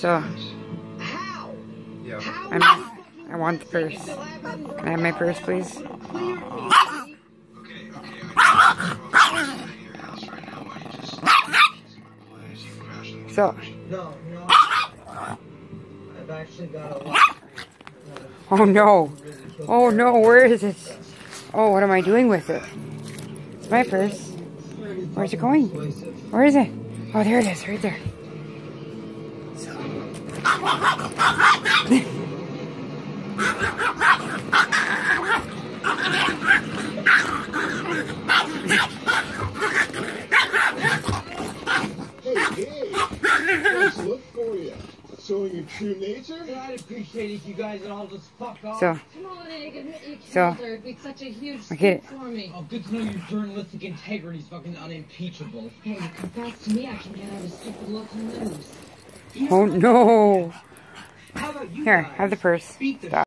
So, I want the purse. Can I have my purse, please? So, I've actually got a lot. oh no. Oh no, where is it? Oh, what am I doing with it? It's my purse. Where's it going? Where is it? Oh, there it is, right there. So. Look for you. Showing your true nature? Yeah, I'd appreciate it if you guys would all just fuck off. So. Come on, Egg, admit you So. killed her. It'd be such a huge I get it. for me. Oh, good to know your journalistic integrity's fucking unimpeachable. Hey, you confess to me, I can get out of stupid local news. Oh no. How about you Here, guys have the purse. beat the Stop.